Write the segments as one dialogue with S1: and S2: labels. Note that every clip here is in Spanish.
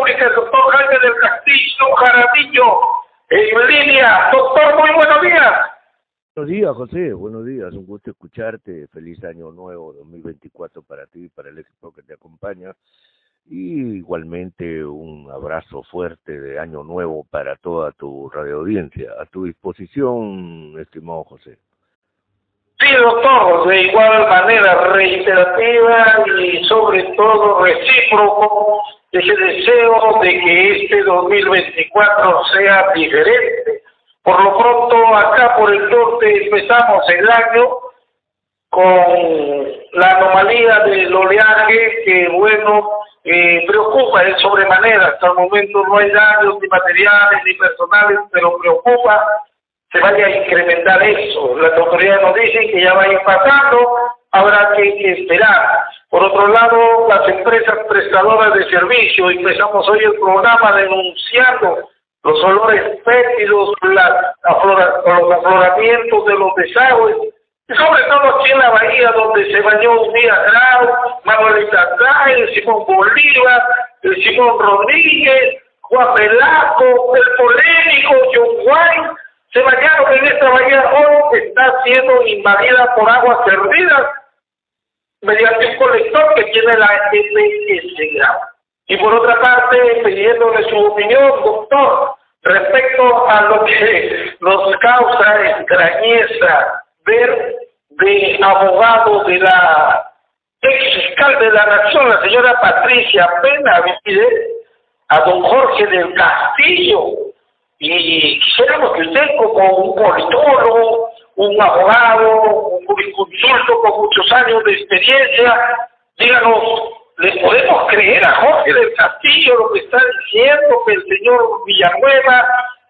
S1: Económica, el doctor Jaime del Castillo Jaramillo, en línea. Doctor, muy buenos días.
S2: Buenos días, José, buenos días, un gusto escucharte, feliz año nuevo 2024 para ti y para el equipo que te acompaña, y igualmente un abrazo fuerte de año nuevo para toda tu radioaudiencia, a tu disposición, estimado José.
S1: Sí, doctor, de igual manera reiterativa y sobre todo recíproco ese deseo de que este 2024 sea diferente. Por lo pronto, acá por el norte empezamos el año con la anomalía del oleaje que, bueno, preocupa de sobremanera. Hasta el momento no hay daños ni materiales ni personales, pero preocupa se vaya a incrementar eso. Las autoridades nos dicen que ya va a ir pasando, habrá que esperar. Por otro lado, las empresas prestadoras de servicio, empezamos hoy el programa denunciando los olores fétidos, los afloramientos de los desagües, y sobre todo aquí en la bahía donde se bañó un día Grau, Manuelita Sáenz, Simón Bolívar, Simón Rodríguez, Juan Velasco, el polémico John Wayne, se bañaron en esta bahía hoy que está siendo invadida por aguas servidas mediante un colector que tiene la EPS Grau. Y por otra parte, pidiéndole su opinión, doctor, respecto a lo que nos causa extrañeza ver de abogado de la ex fiscal de la Nación, la señora Patricia Benavides, a don Jorge del Castillo. Y quisiéramos que usted, como un politólogo, un abogado, un jurisconsulto con muchos años de experiencia, díganos, ¿le podemos creer a Jorge del Castillo lo que está diciendo, que el señor Villanueva,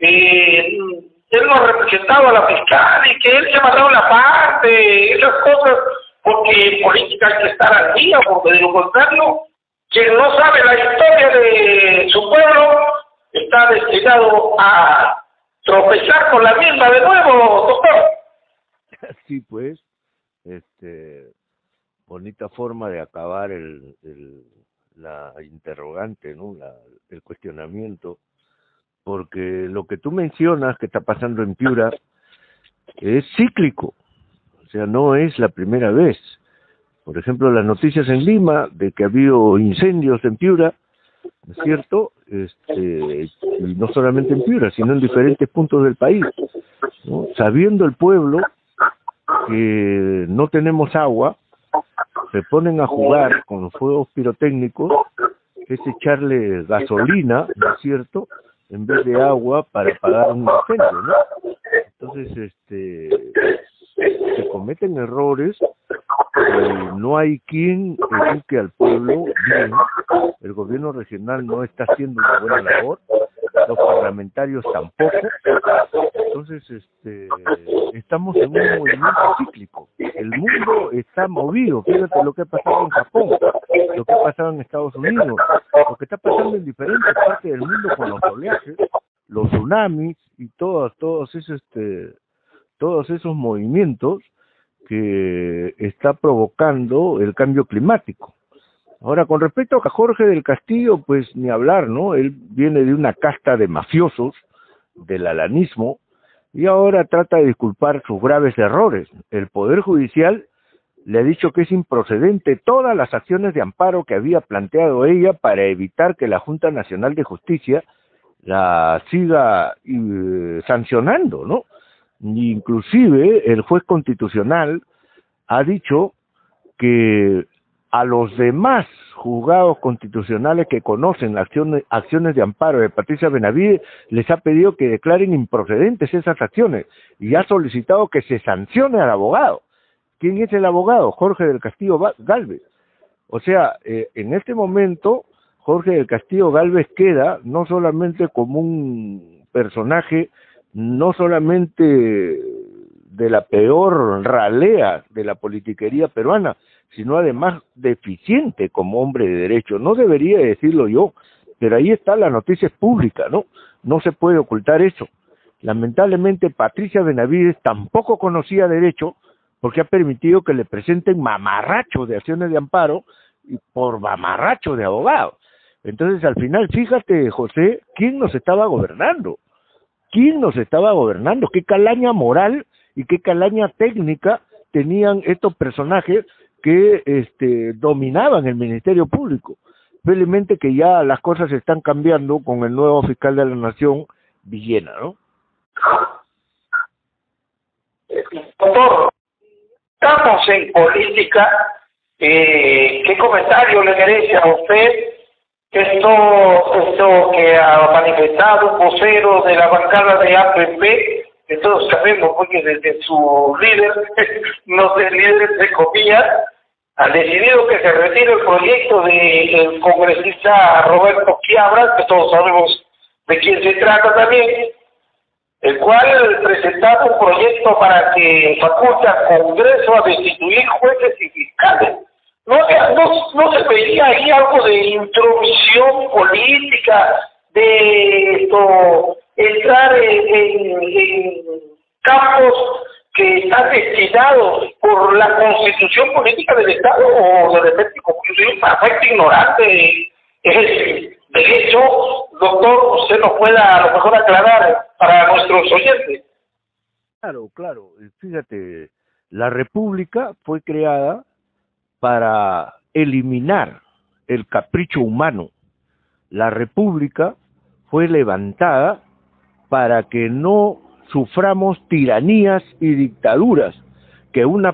S1: él no ha representado a la fiscal y que él se ha mandado la parte, esas cosas, porque en política hay que estar al día, porque de lo contrario, quien no sabe la historia de su pueblo está destinado a tropezar con la misma de nuevo, doctor?
S2: Sí, pues, bonita forma de acabar la interrogante, ¿no? El cuestionamiento, porque lo que tú mencionas que está pasando en Piura es cíclico, o sea, no es la primera vez. Por ejemplo, las noticias en Lima de que ha habido incendios en Piura, ¿no es cierto? Y no solamente en Piura, sino en diferentes puntos del país, ¿no? Sabiendo el pueblo que no tenemos agua, se ponen a jugar con los fuegos pirotécnicos, que es echarle gasolina, ¿no es cierto?, en vez de agua para apagar un incendio, ¿no? Entonces, se cometen errores y no hay quien eduque al pueblo bien. El gobierno regional no está haciendo una buena labor, los parlamentarios tampoco. Entonces, estamos en un movimiento cíclico. El mundo está movido. Fíjate lo que ha pasado en Japón, lo que ha pasado en Estados Unidos, lo que está pasando en diferentes partes del mundo con los oleajes, los tsunamis y todos esos movimientos que está provocando el cambio climático. Ahora, con respecto a Jorge del Castillo, pues ni hablar, ¿no? Él viene de una casta de mafiosos, del alanismo, y ahora trata de disculpar sus graves errores. El Poder Judicial le ha dicho que es improcedente todas las acciones de amparo que había planteado ella para evitar que la Junta Nacional de Justicia la siga sancionando, ¿no? Inclusive el juez constitucional ha dicho que a los demás juzgados constitucionales que conocen acciones de amparo de Patricia Benavides les ha pedido que declaren improcedentes esas acciones y ha solicitado que se sancione al abogado. ¿Quién es el abogado? Jorge del Castillo Galvez. O sea, en este momento Jorge del Castillo Galvez queda no solamente como un personaje, no solamente de la peor ralea de la politiquería peruana, sino además deficiente como hombre de derecho. No debería decirlo yo, pero ahí está, la noticia es pública, ¿no? No se puede ocultar eso. Lamentablemente Patricia Benavides tampoco conocía derecho porque ha permitido que le presenten mamarrachos de acciones de amparo y por mamarrachos de abogados. Entonces, al final, fíjate, José, ¿quién nos estaba gobernando? ¿Quién nos estaba gobernando? ¿Qué calaña moral y qué calaña técnica tenían estos personajes que dominaban el Ministerio Público? Felizmente que ya las cosas están cambiando con el nuevo fiscal de la Nación, Villena, ¿no?
S1: Doctor, estamos en política. ¿Qué comentario le merece a usted esto que ha manifestado un vocero de la bancada de APP, que todos sabemos porque desde su líder, no sé, líder de comillas, ha decidido que se retire el proyecto del congresista Roberto Quiabra, que todos sabemos de quién se trata también, el cual presentaba un proyecto para que faculte al Congreso a destituir jueces y fiscales. ¿No se veía ahí algo de intromisión política, de entrar en campos que están destinados por la constitución política del Estado, o de repente, como yo soy un perfecto ignorante de eso, doctor, usted nos pueda a lo mejor aclarar para nuestros oyentes?
S2: Claro, fíjate, la República fue creada para eliminar el capricho humano. La República fue levantada para que no suframos tiranías y dictaduras, que una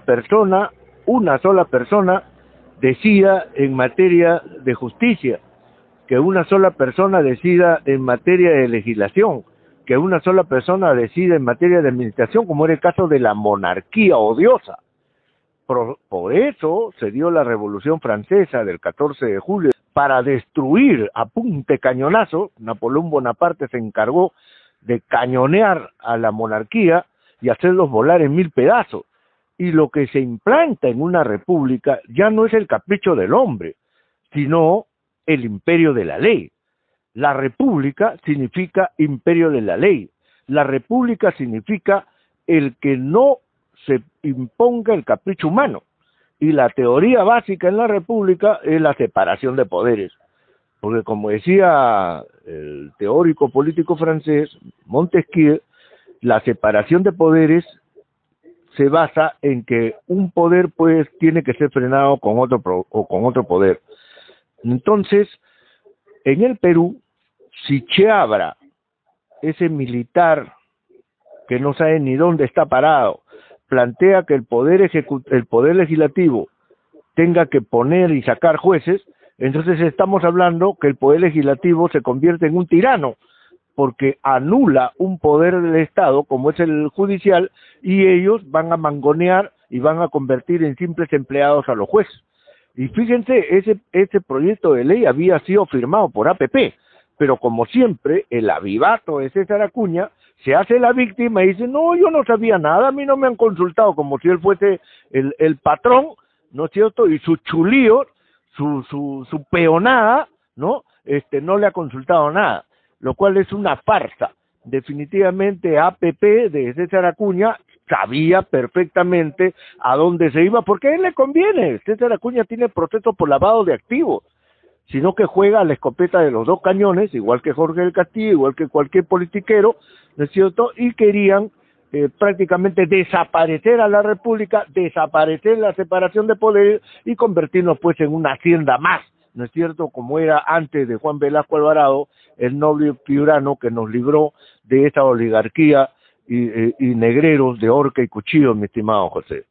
S2: sola persona, decida en materia de justicia, que una sola persona decida en materia de legislación, que una sola persona decida en materia de administración, como era el caso de la monarquía odiosa. Por eso se dio la Revolución Francesa del 14 de julio, para destruir a punta de cañonazo. Napoleón Bonaparte se encargó de cañonear a la monarquía y hacerlos volar en 1000 pedazos. Y lo que se implanta en una república ya no es el capricho del hombre, sino el imperio de la ley. La república significa imperio de la ley. La república significa el que no se imponga el capricho humano. Y la teoría básica en la república es la separación de poderes. Porque como decía el teórico político francés Montesquieu, la separación de poderes se basa en que un poder pues tiene que ser frenado con otro poder. Entonces, en el Perú, si Chiabra, ese militar que no sabe ni dónde está parado, plantea que el poder legislativo tenga que poner y sacar jueces, entonces estamos hablando que el poder legislativo se convierte en un tirano, porque anula un poder del Estado como es el judicial, y ellos van a mangonear y van a convertir en simples empleados a los jueces. Y fíjense, ese proyecto de ley había sido firmado por APP, pero como siempre, el avivato de César Acuña se hace la víctima y dice, no, yo no sabía nada, a mí no me han consultado, como si él fuese el patrón, ¿no es cierto? Y su chulío, su peonada, ¿no? No le ha consultado nada, lo cual es una farsa. Definitivamente APP de César Acuña sabía perfectamente a dónde se iba, porque a él le conviene. César Acuña tiene proceso por lavado de activos, sino que juega a la escopeta de los dos cañones, igual que Jorge del Castillo, igual que cualquier politiquero, ¿no es cierto? Y querían prácticamente desaparecer a la República, desaparecer la separación de poderes y convertirnos pues en una hacienda más, ¿no es cierto? Como era antes de Juan Velasco Alvarado, el noble piurano que nos libró de esa oligarquía y negreros de horca y cuchillo, mi estimado José.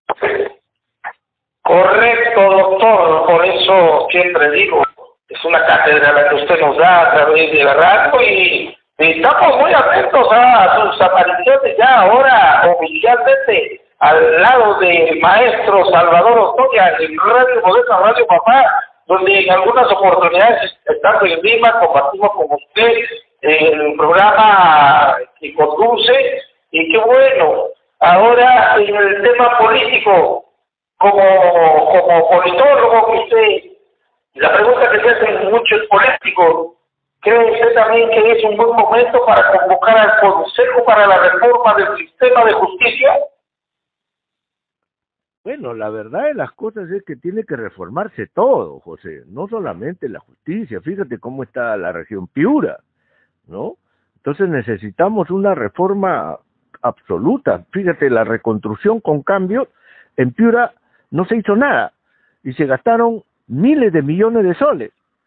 S1: Correcto, doctor, por eso siempre digo, es una cátedra la que usted nos da a través de la radio y estamos muy atentos a sus apariciones ya ahora oficialmente al lado del maestro Salvador Ostoya en Radio Moderna, Radio Papá, donde en algunas oportunidades, estando en Lima, compartimos con usted el programa que conduce, y qué bueno. Ahora, en el tema político, como politólogo que usted, la pregunta que se hace mucho es político, ¿cree usted también que es un buen momento para convocar al Consejo para la Reforma del Sistema de Justicia?
S2: Bueno, la verdad de las cosas es que tiene que reformarse todo, José, no solamente la justicia. Fíjate cómo está la región Piura, ¿no? Entonces necesitamos una reforma absoluta. Fíjate, la reconstrucción con cambios en Piura no se hizo nada y se gastaron miles de millones de soles.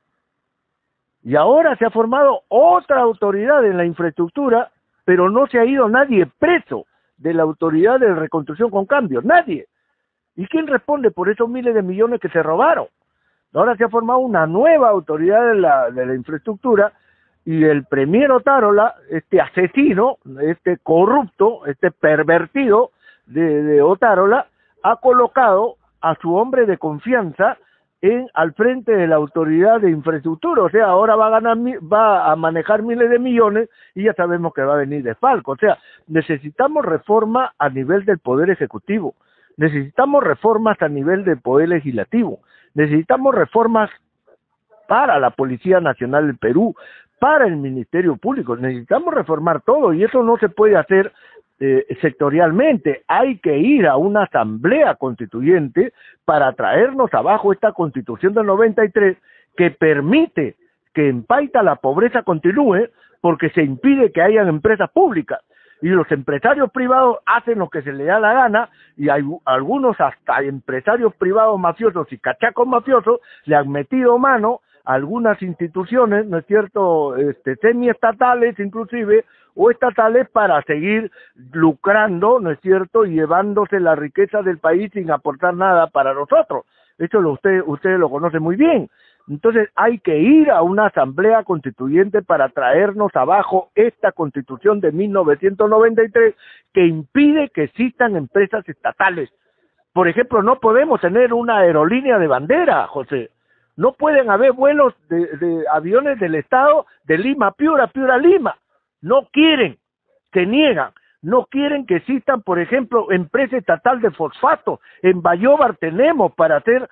S2: Y ahora se ha formado otra autoridad en la infraestructura, pero no se ha ido nadie preso de la autoridad de reconstrucción con cambios, nadie. ¿Y quién responde por esos miles de millones que se robaron? Ahora se ha formado una nueva autoridad de la infraestructura y el premier Otárola, este asesino, este corrupto, este pervertido de Otárola, ha colocado a su hombre de confianza al frente de la autoridad de infraestructura. O sea, ahora va a manejar miles de millones y ya sabemos que va a venir de Falco. O sea, necesitamos reforma a nivel del Poder Ejecutivo. Necesitamos reformas a nivel del Poder Legislativo, necesitamos reformas para la Policía Nacional del Perú, para el Ministerio Público, necesitamos reformar todo y eso no se puede hacer sectorialmente. Hay que ir a una asamblea constituyente para traernos abajo esta Constitución del 93 que permite que en Paita la pobreza continúe porque se impide que hayan empresas públicas. Y los empresarios privados hacen lo que se les da la gana y hay algunos hasta empresarios privados mafiosos y cachacos mafiosos le han metido mano a algunas instituciones, ¿no es cierto?, semiestatales inclusive o estatales para seguir lucrando, ¿no es cierto?, y llevándose la riqueza del país sin aportar nada para nosotros. Eso ustedes lo conocen muy bien. Entonces hay que ir a una asamblea constituyente para traernos abajo esta Constitución de 1993 que impide que existan empresas estatales. Por ejemplo, no podemos tener una aerolínea de bandera, José. No pueden haber vuelos de aviones del Estado de Lima a Piura, Piura a Lima. No quieren, se niegan. No quieren que existan, por ejemplo, empresa estatal de fosfato. En Bayóvar tenemos para hacer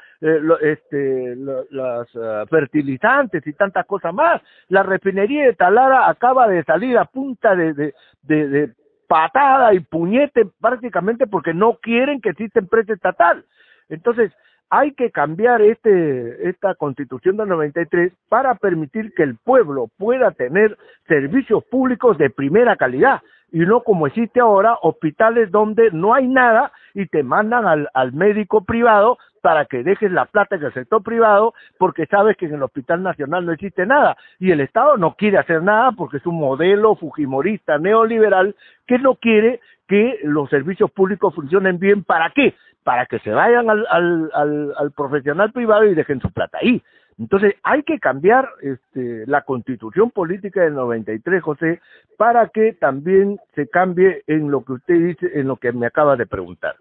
S2: los fertilizantes y tantas cosas más. La refinería de Talara acaba de salir a punta de patada y puñete prácticamente porque no quieren que exista empresa estatal. Entonces, hay que cambiar esta Constitución del 93 para permitir que el pueblo pueda tener servicios públicos de primera calidad y no como existe ahora, hospitales donde no hay nada y te mandan al médico privado para que dejes la plata en el sector privado porque sabes que en el Hospital Nacional no existe nada y el Estado no quiere hacer nada porque es un modelo fujimorista neoliberal que no quiere que los servicios públicos funcionen bien. ¿Para qué? Para que se vayan al profesional privado y dejen su plata ahí. Entonces hay que cambiar la Constitución política del 93, José, para que también se cambie en lo que usted dice, en lo que me acaba de preguntar.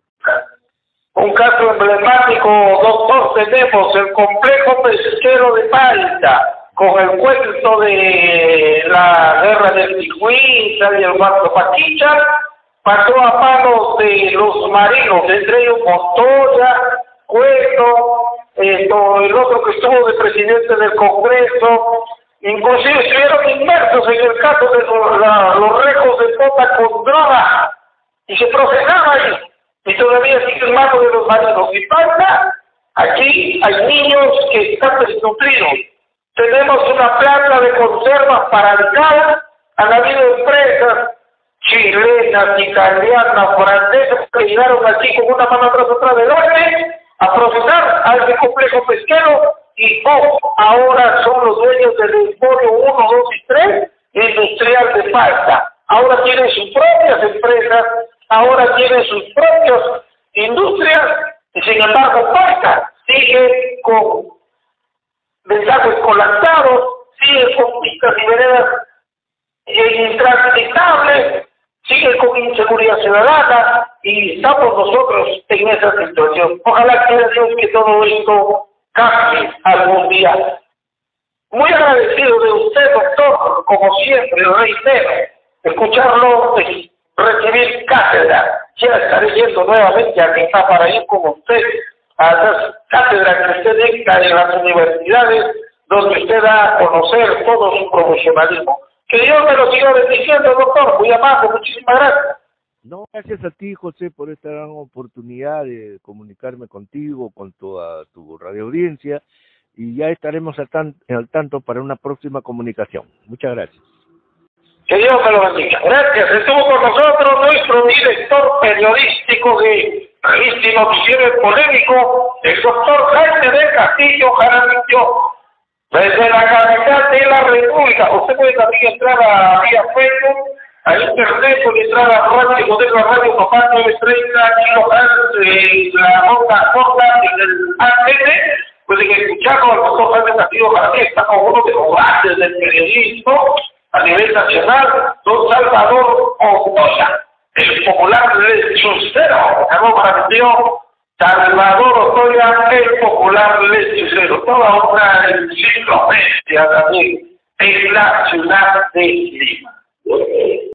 S1: Un caso emblemático, doctor, tenemos el complejo pesquero de Paita, con el cuento de la guerra del Tijuín y el Guardo Paquicha, pasó a manos de los marinos, entre ellos Montoya, Cueto, el otro que estuvo de presidente del Congreso, inclusive estuvieron inmersos en el caso de los rejos de Pota con droga, y se procesaba ahí, y todavía sigue en manos de los marinos. Y falta, aquí hay niños que están desnutridos. Tenemos una planta de conservas paralizadas, han habido empresas chilenas, italianas, francesas que llegaron aquí con una mano tras otra delante a procesar a ese complejo pesquero y ahora son los dueños del emporio 1, 2 y 3 industrial de Paita. Ahora tienen sus propias empresas, ahora tienen sus propias industrias y sin embargo Paita sigue con desagües colapsados, sigue con pistas y veredas intransitables, sigue con inseguridad ciudadana y estamos nosotros en esa situación. Ojalá quiera Dios que todo esto cambie algún día. Muy agradecido de usted, doctor, como siempre, reitero, escucharlo, recibir cátedra. Ya estaré yendo nuevamente a Quintá para ir con usted a las cátedras que usted dicta en las universidades, donde usted da a conocer todo su profesionalismo. Que Dios me lo siga bendiciendo, doctor. Muy amable, muchísimas gracias.
S2: No, gracias a ti, José, por esta gran oportunidad de comunicarme contigo, con toda tu radioaudiencia, y ya estaremos al tanto para una próxima comunicación. Muchas gracias.
S1: Que Dios me lo bendiga. Gracias. Estuvo con nosotros nuestro director periodístico de Revista y Noticiero Polémico, el doctor Jaime del Castillo Jaramillo, desde la capital de la República. Usted puede también entrar a vía Facebook, a internet, puede entrar a Radio Moderna, Radio Papá 930 kHz, la onda corta en el ATN. Pueden escucharlo al doctor Jaime del Castillo Jaramillo, está como uno de los grandes del periodismo a nivel nacional, don Salvador Otoya, el popular lechucero, Salvador Otoya, el popular lechucero, toda una enciclopedia también en la ciudad de Lima.